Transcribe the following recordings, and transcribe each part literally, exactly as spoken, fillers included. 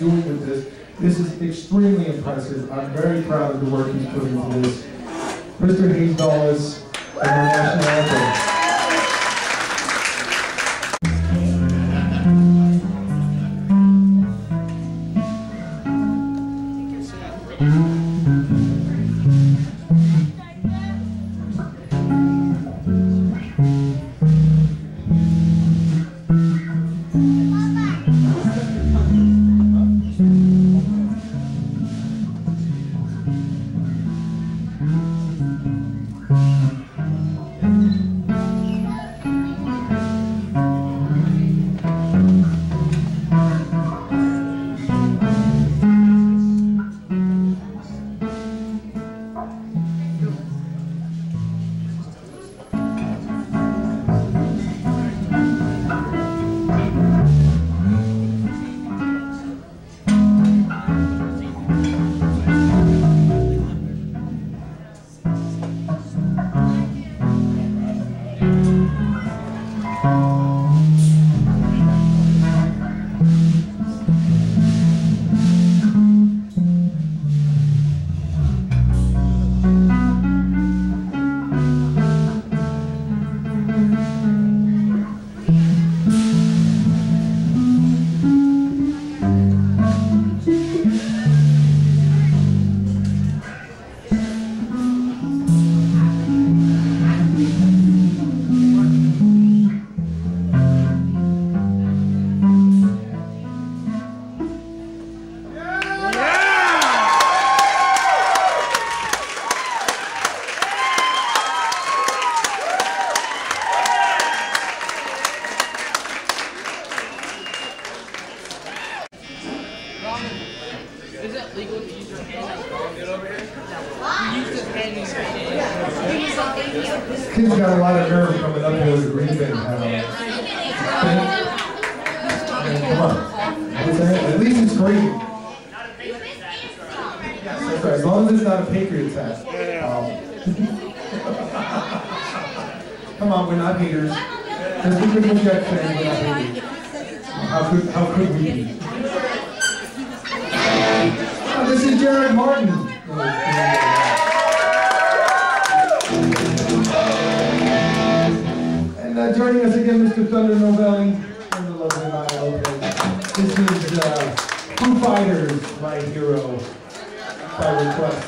doing with this. This is extremely impressive. I'm very proud of the work he's put into this. Mister Hayes Dulles and the National Anthem. Is it legal to use your hand as well? Get over here. You use his hand in your hand. Kid's got a lot of nerve coming up here with the green bin. Come on. At least it's green. That's right. As long as it's not a Patriots hat. Um, come on, we're not haters. Just because we're Jet fans, we're not haters. How could, how could we be? Oh, this is Jared Martin. And uh, joining us again, Mister Thunder Novelli and the lovely Maya Lopez. This is uh, Foo Fighters, My Hero, by request.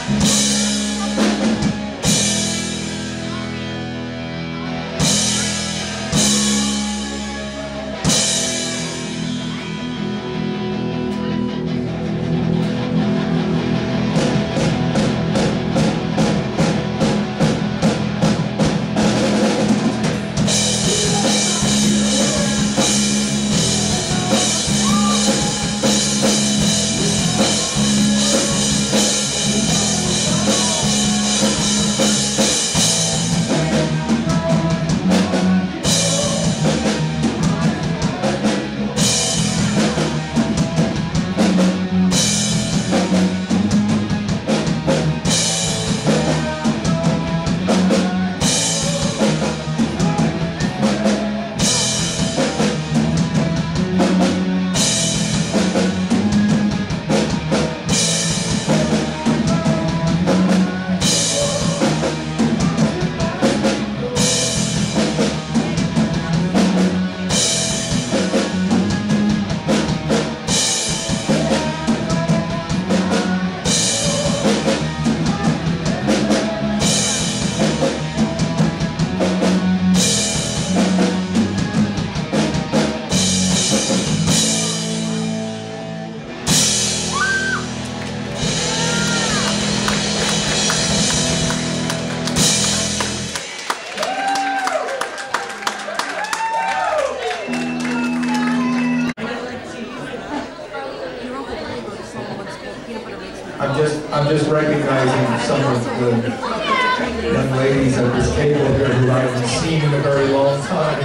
I'm just, I'm just recognizing some of the young ladies at this table here who I haven't seen in a very long time.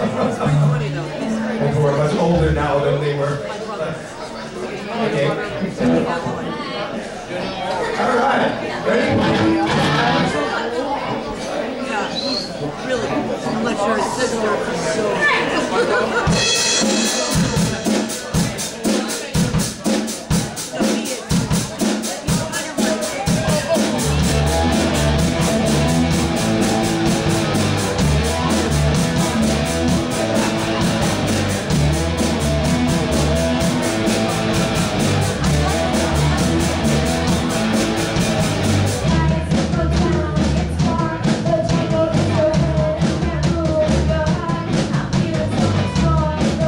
And who are much older now than they were. Okay. All right. Ready? Yeah, really. I'm not sure his sister is so... Go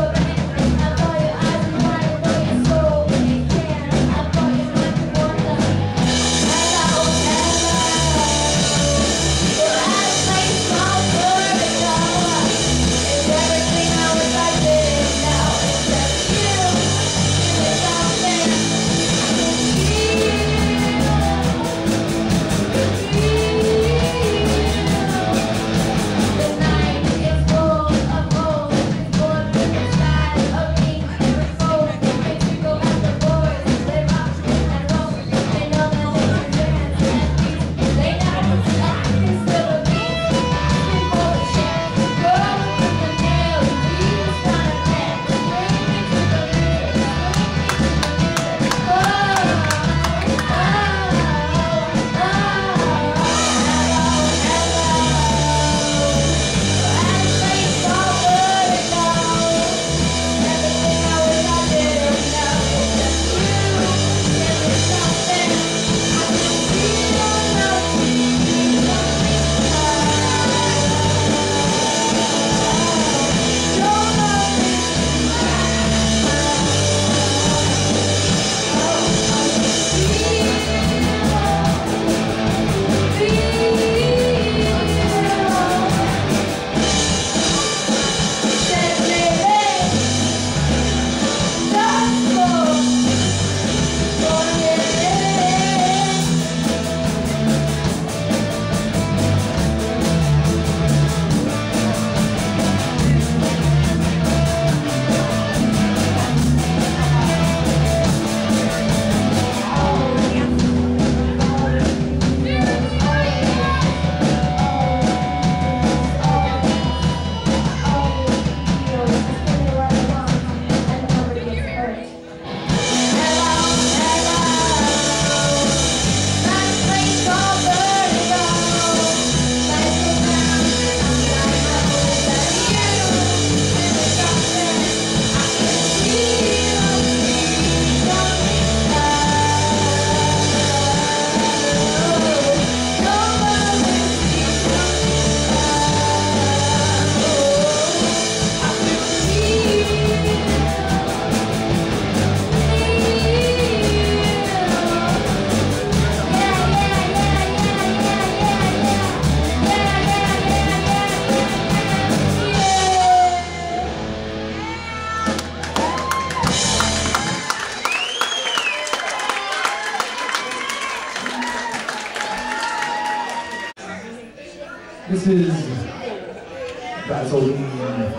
This is Vaseline.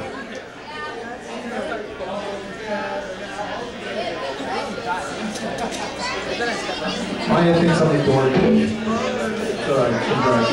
Maya thinks I'm a dork. Sorry, congrats.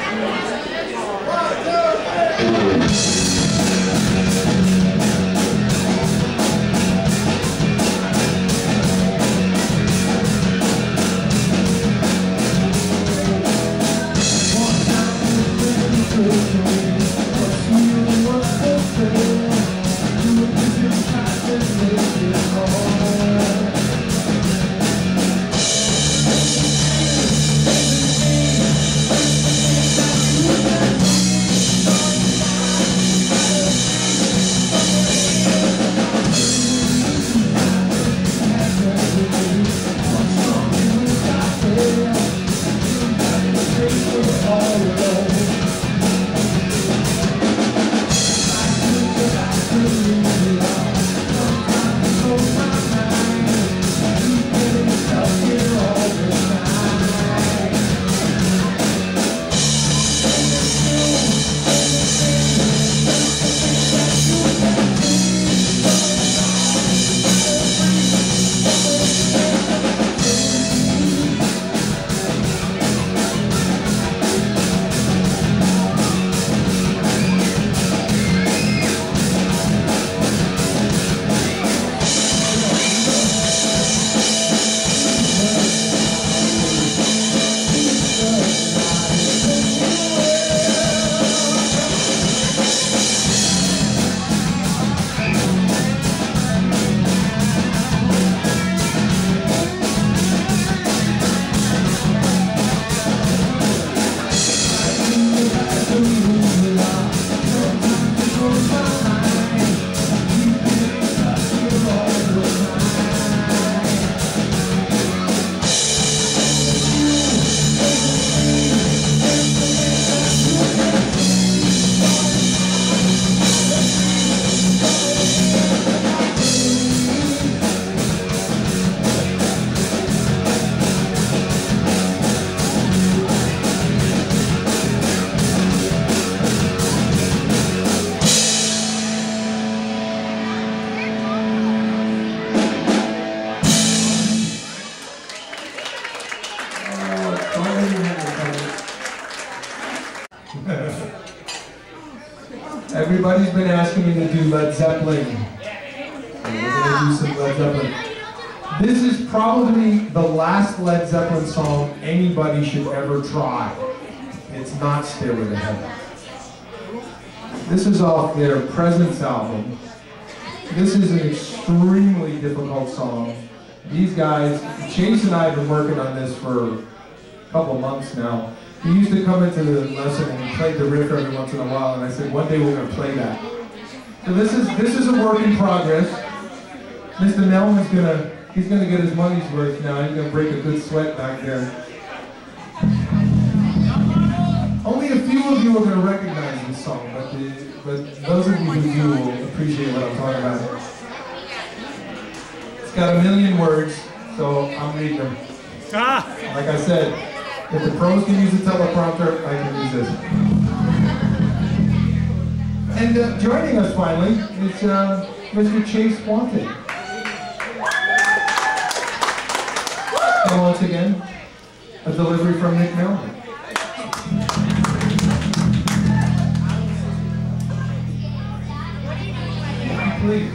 Everybody's been asking me to do Led Zeppelin. So we're going to do some Led Zeppelin. This is probably the last Led Zeppelin song anybody should ever try. It's not Stairway to Heaven. This is off their Presence album. This is an extremely difficult song. These guys, Chase and I have been working on this for a couple of months now. He used to come into the lesson and he played the riff every once in a while, and I said, one day we're going to play that. So this is this is a work in progress. Mister Melman's going to, he's going to get his money's worth now. He's going to break a good sweat back there. Only a few of you are going to recognize this song, but, the, but those of you who do will appreciate what I'm talking about. It's got a million words, so I'm reading them. Ah. Like I said, if the pros can use a teleprompter, I can use this. And uh, joining us finally is uh, Mister Chase Wanted. And once again, a delivery from Nick Melman. Please.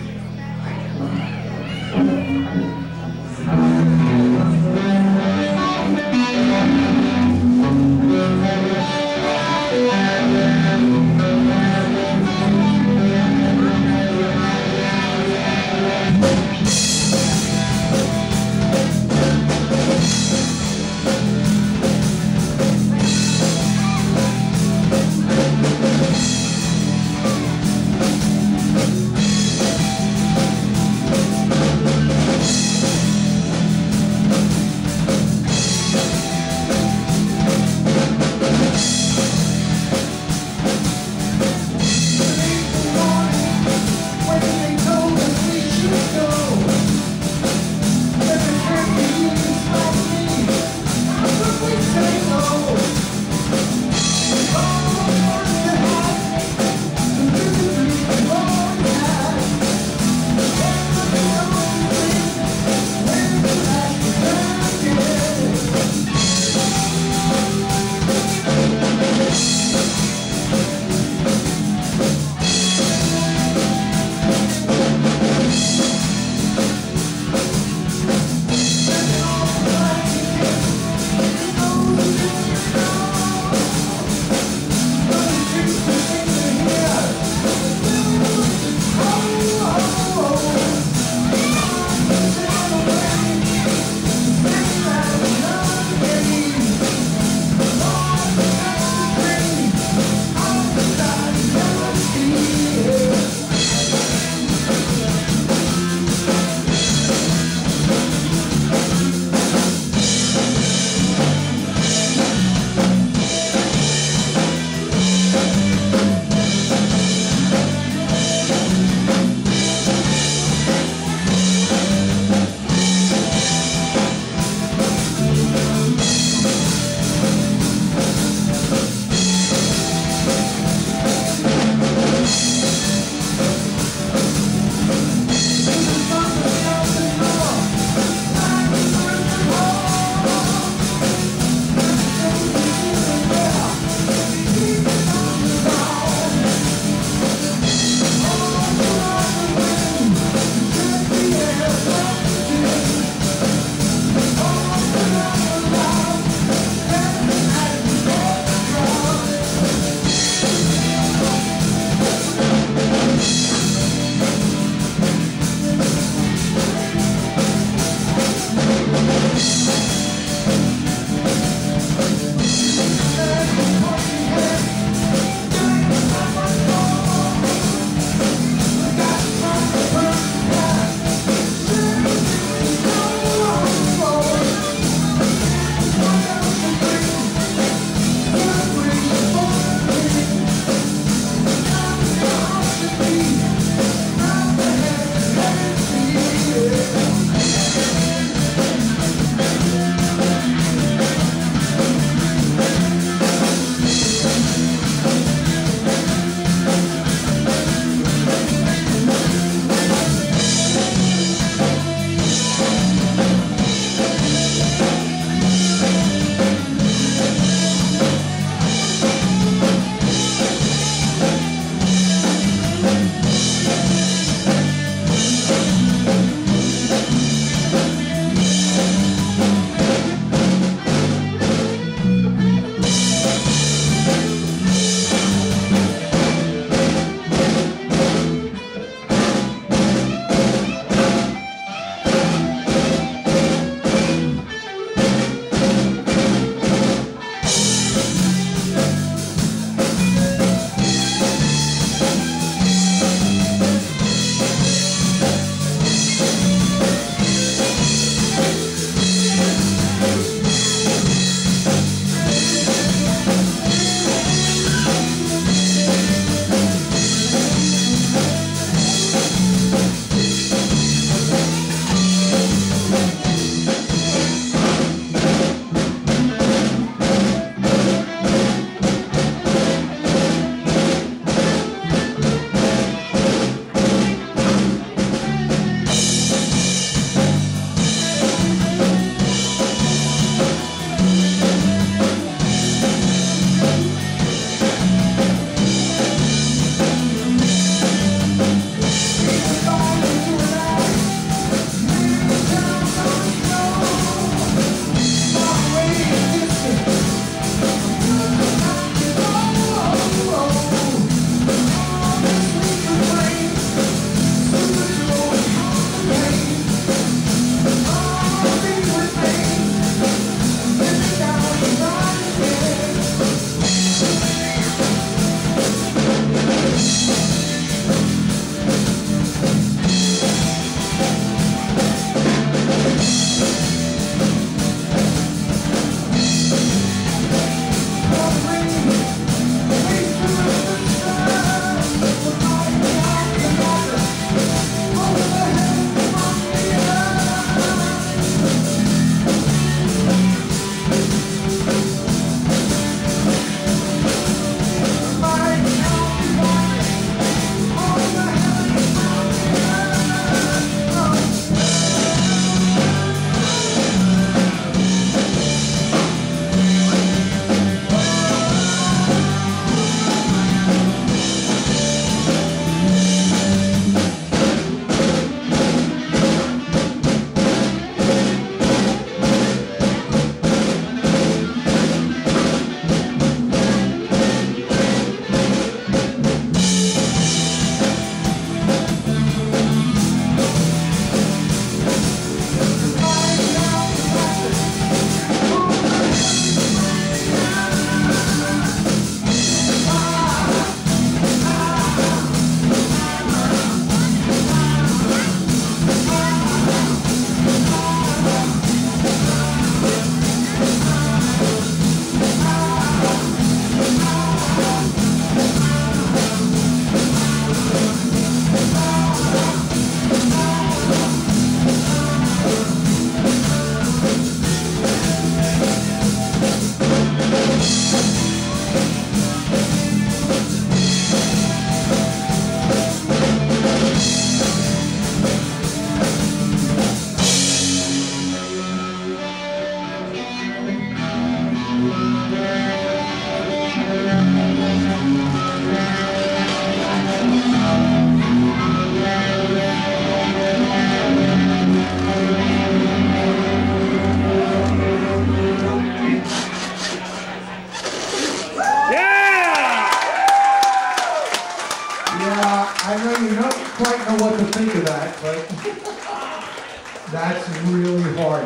that, but that's really hard.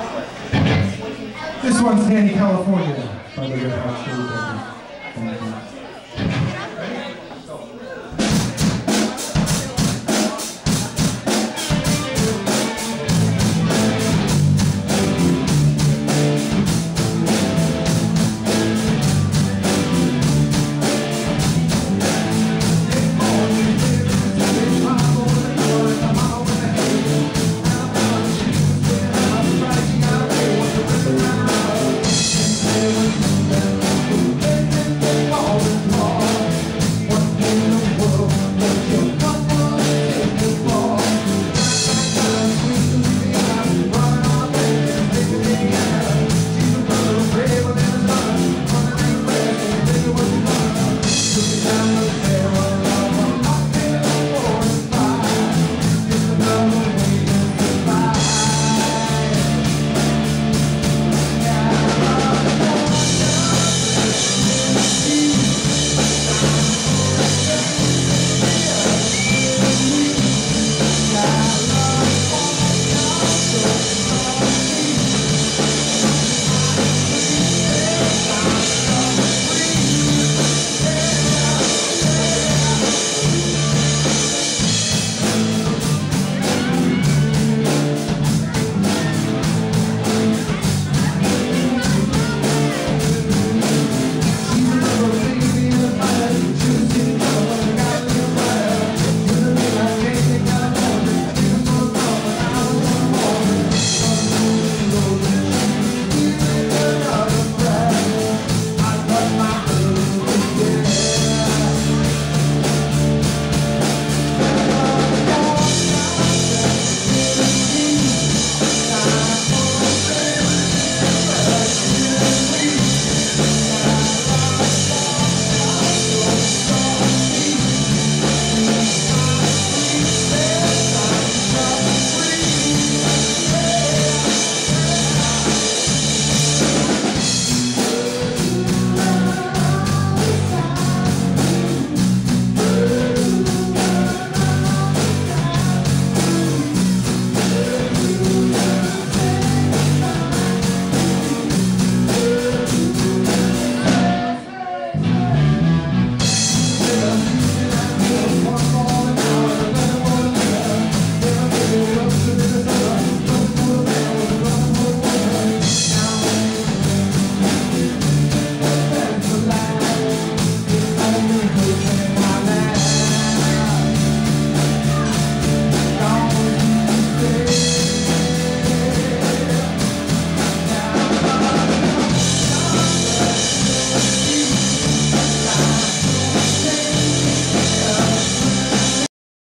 This one's Danny, California. By the Red Hot Chili Peppers.